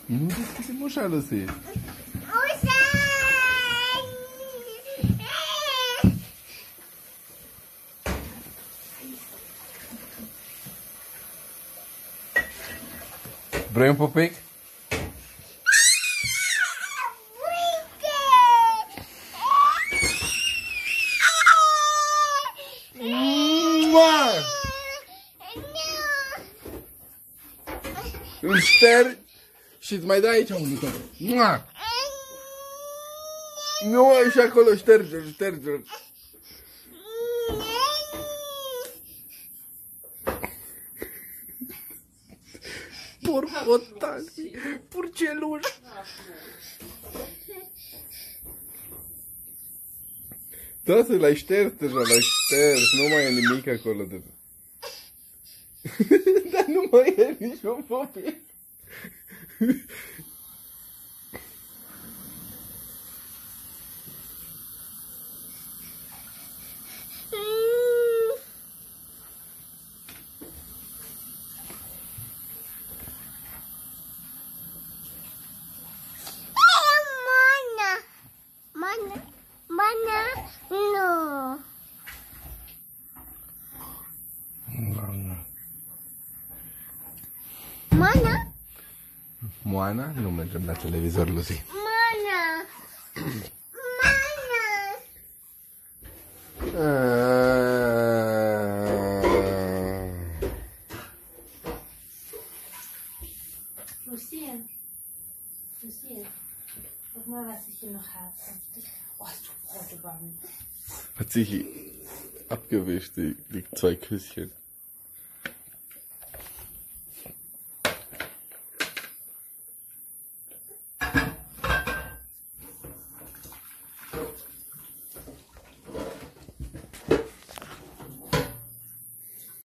Nu deschide ușa, Lucy. Ușa! Vrei un pupic? Îl ștergi și îți mai dai aici un buton. Nu, și acolo, șterge-l, șterge-l. Porcotani, purceluși. Da, să l-ai șters deja, l-ai șters, nu mai e nimic acolo de... Dar nu mai e niciun pupic. Mana? Moana? Nu mergem la televizor, Lucy. Mana! Mana! Lucia, was mal, was ich hier noch habe. Oh, hast du Brot gebacken? Hat sich abgewischt, die 2 Küsschen.